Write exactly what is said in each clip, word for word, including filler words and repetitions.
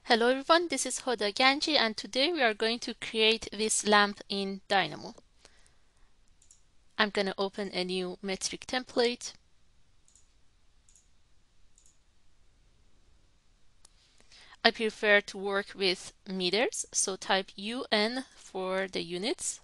Hello everyone, this is Hoda Ganji and today we are going to create this lamp in Dynamo. I'm going to open a new metric template. I prefer to work with meters, so type U N for the units.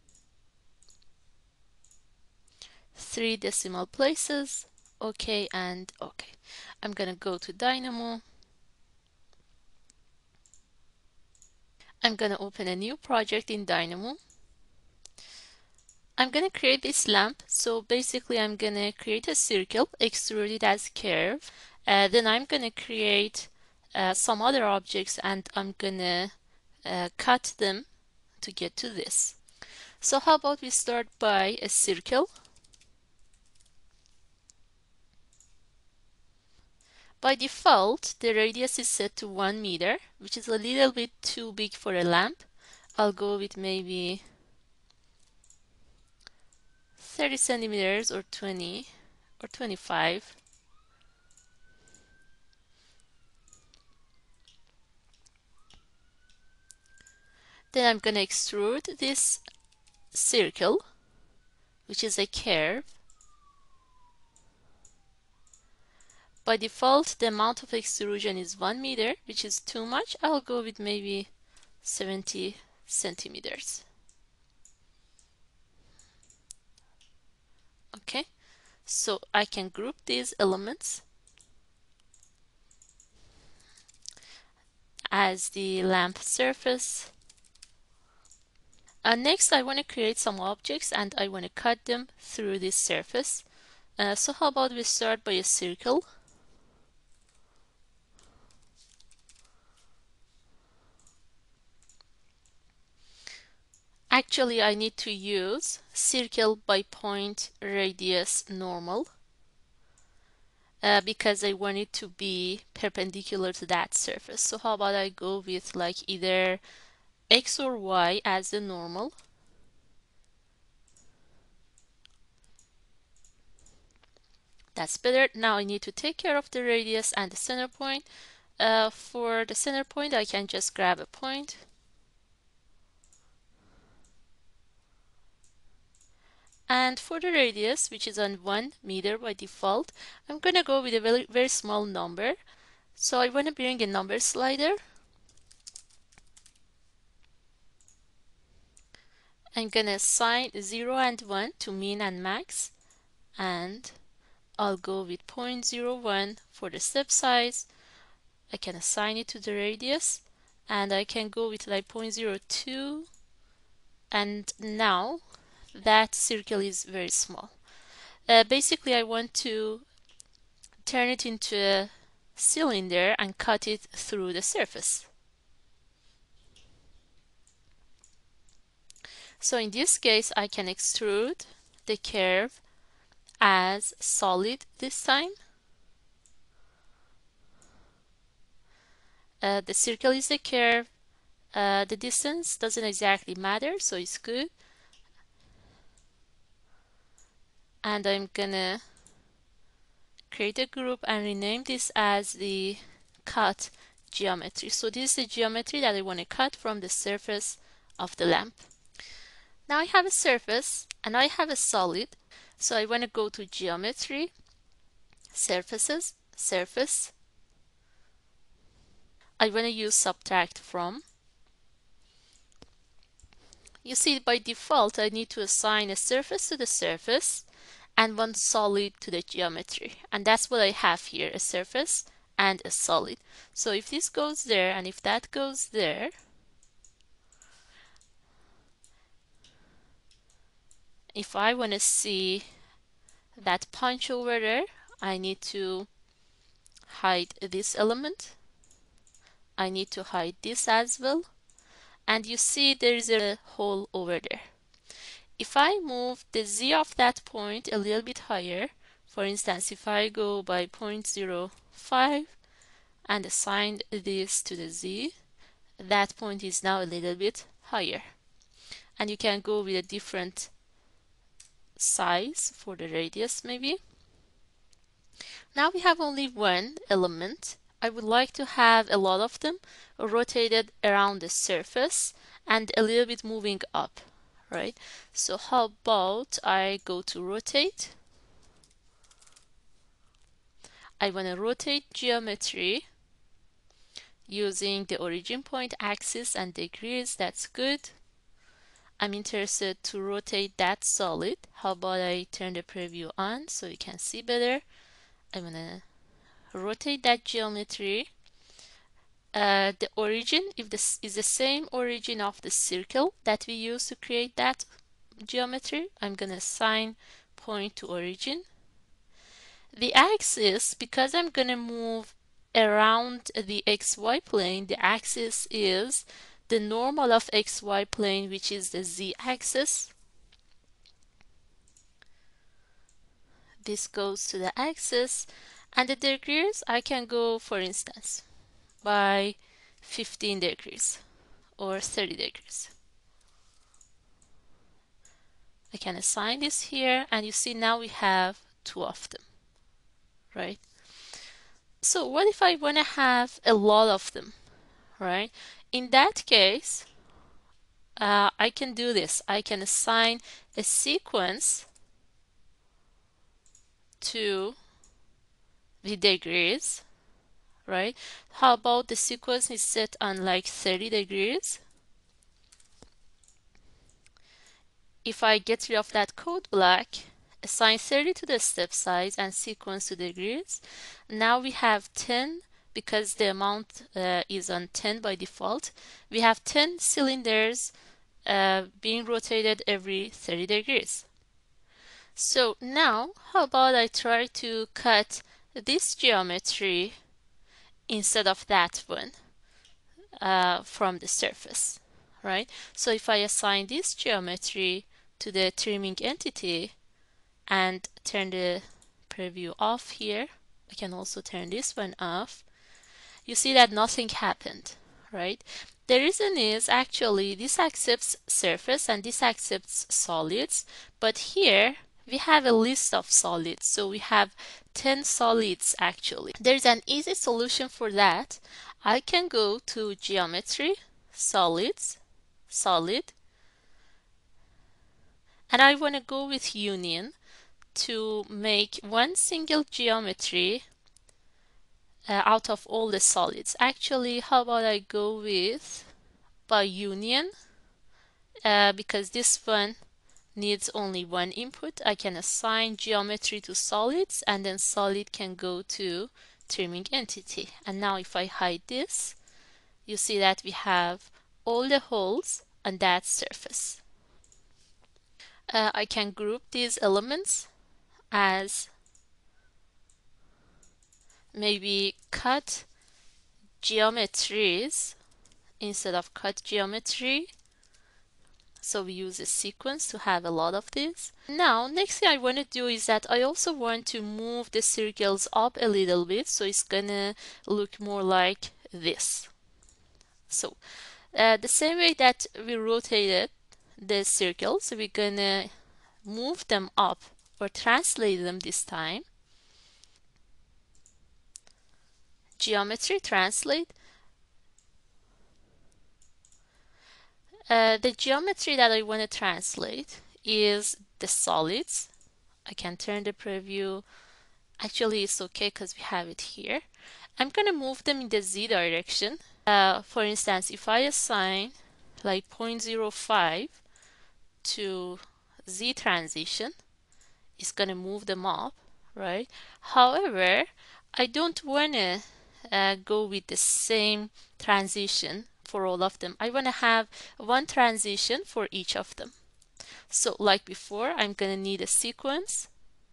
Three decimal places, OK and OK. I'm going to go to Dynamo. I'm going to open a new project in Dynamo. I'm going to create this lamp. So basically I'm going to create a circle, extrude it as curve. Uh, then I'm going to create uh, some other objects and I'm going to uh, cut them to get to this. So how about we start by a circle. By default, the radius is set to one meter, which is a little bit too big for a lamp. I'll go with maybe thirty centimeters or twenty or twenty-five. Then I'm going to extrude this circle, which is a curve. By default, the amount of extrusion is one meter, which is too much. I'll go with maybe seventy centimeters. Okay, so I can group these elements as the lamp surface. Uh, next, I want to create some objects and I want to cut them through this surface. Uh, so how about we start by a circle. Actually, I need to use circle by point radius normal uh, because I want it to be perpendicular to that surface. So how about I go with like either X or Y as the normal. That's better. Now I need to take care of the radius and the center point. Uh, for the center point, I can just grab a point. And for the radius, which is on one meter by default, I'm going to go with a very, very small number. So I want to bring a number slider. I'm going to assign zero and one to min and max. And I'll go with zero point zero one for the step size. I can assign it to the radius. And I can go with like zero point zero two. And now that circle is very small. Uh, basically, I want to turn it into a cylinder and cut it through the surface. So in this case, I can extrude the curve as solid this time. Uh, the circle is a curve. Uh, the distance doesn't exactly matter, so it's good. And I'm gonna create a group and rename this as the cut geometry. So this is the geometry that I want to cut from the surface of the lamp. Now I have a surface and I have a solid. So I want to go to geometry, surfaces, surface. I want to use subtract from. You see, by default, I need to assign a surface to the surface and one solid to the geometry. And that's what I have here, a surface and a solid. So if this goes there and if that goes there, if I want to see that punch over there, I need to hide this element. I need to hide this as well. And you see there is a hole over there. If I move the z of that point a little bit higher, for instance, if I go by zero point zero five and assign this to the z, that point is now a little bit higher. And you can go with a different size for the radius maybe. Now we have only one element I would like to have a lot of them rotated around the surface and a little bit moving up, right? So how about I go to rotate. I want to rotate geometry using the origin point axis and degrees. That's good. I'm interested to rotate that solid. How about I turn the preview on so you can see better. I'm gonna rotate that geometry. Uh, the origin, if this is the same origin of the circle that we use to create that geometry, I'm gonna assign point to origin. The axis, because I'm gonna move around the xy plane, the axis is the normal of xy plane, which is the z-axis. This goes to the axis, and the degrees I can go, for instance, by fifteen degrees or thirty degrees. I can assign this here, and you see now we have two of them, right? So what if I want to have a lot of them, right? In that case, uh, I can do this. I can assign a sequence to the degrees, right? How about the sequence is set on like thirty degrees? If I get rid of that code block, assign thirty to the step size and sequence to degrees, now we have ten, because the amount uh, is on ten by default. We have ten cylinders uh, being rotated every thirty degrees. So now, how about I try to cut this geometry instead of that one uh, from the surface, right? So if I assign this geometry to the trimming entity and turn the preview off here, I can also turn this one off. You see that nothing happened, right? The reason is actually this accepts surface and this accepts solids, but here we have a list of solids, so we have ten solids actually. There's an easy solution for that. I can go to geometry, solids, solid, and I want to go with union to make one single geometry uh, out of all the solids. Actually, how about I go with by union, uh, because this one needs only one input. I can assign geometry to solids, and then solid can go to trimming entity. And now if I hide this, you see that we have all the holes on that surface. Uh, I can group these elements as maybe cut geometries instead of cut geometry. So we use a sequence to have a lot of these. Now, next thing I want to do is that I also want to move the circles up a little bit, so it's gonna look more like this. So uh, the same way that we rotated the circles, we're gonna move them up or translate them this time. Geometry translate. Uh, the geometry that I want to translate is the solids. I can turn the preview. Actually, it's okay because we have it here. I'm going to move them in the z direction. Uh, for instance, if I assign like zero point zero five to z transition, it's going to move them up, right? However, I don't want to uh, go with the same transition for all of them. I want to have one transition for each of them. So like before, I'm going to need a sequence.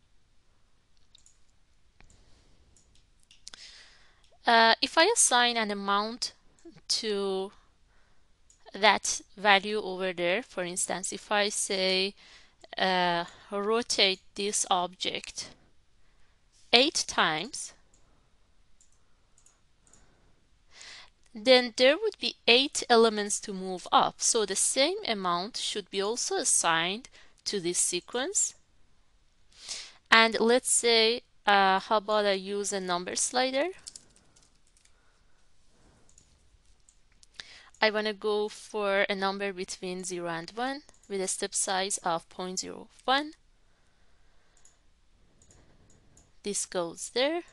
Uh, if I assign an amount to that value over there, for instance, if I say uh, rotate this object eight times, then there would be eight elements to move up. So the same amount should be also assigned to this sequence. And let's say, uh, how about I use a number slider? I want to go for a number between zero and one with a step size of zero point zero one. This goes there.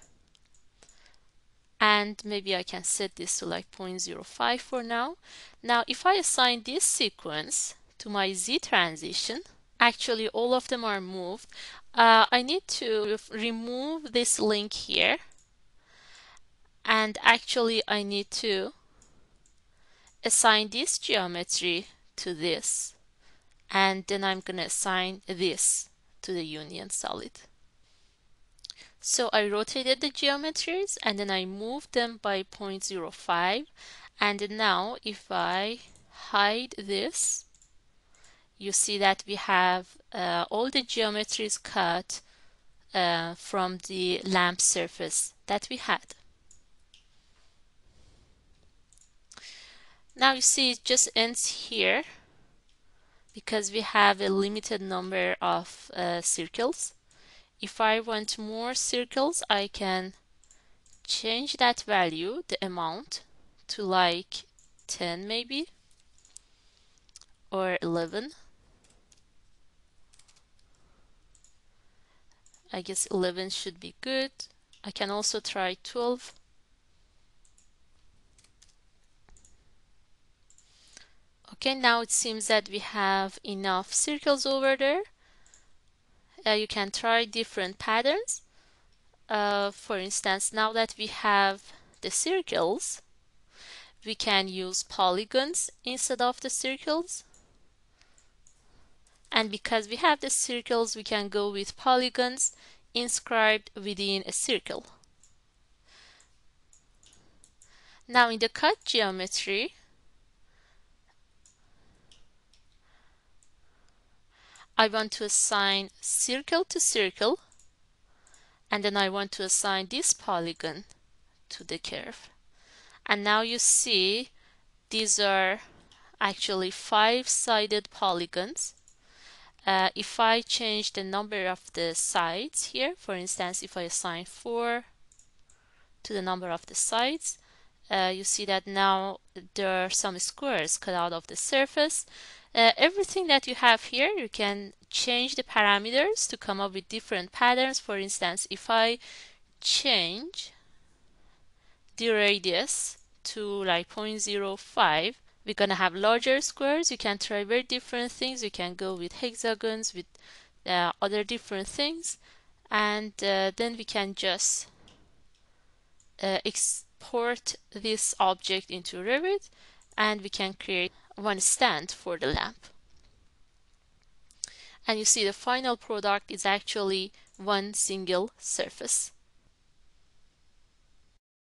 And maybe I can set this to like zero point zero five for now. Now, if I assign this sequence to my Z transition, actually all of them are moved. Uh, I need to remove this link here. And actually I need to assign this geometry to this. And then I'm going to assign this to the union solid. So I rotated the geometries and then I moved them by zero point zero five. And now if I hide this, you see that we have uh, all the geometries cut uh, from the lamp surface that we had. Now you see it just ends here because we have a limited number of uh, circles. If I want more circles, I can change that value, the amount, to like ten maybe, or eleven. I guess eleven should be good. I can also try twelve. Okay, now it seems that we have enough circles over there. Uh, you can try different patterns. Uh, for instance, now that we have the circles, we can use polygons instead of the circles. And because we have the circles, we can go with polygons inscribed within a circle. Now in the cut geometry, I want to assign circle to circle, and then I want to assign this polygon to the curve. And now you see these are actually five-sided polygons. Uh, if I change the number of the sides here, for instance, if I assign four to the number of the sides, uh, you see that now there are some squares cut out of the surface. Uh, everything that you have here, you can change the parameters to come up with different patterns. For instance, if I change the radius to like zero point zero five, we're going to have larger squares. You can try very different things. You can go with hexagons, with uh, other different things. And uh, then we can just uh, export this object into Revit, and we can create one stand for the lamp. And you see the final product is actually one single surface.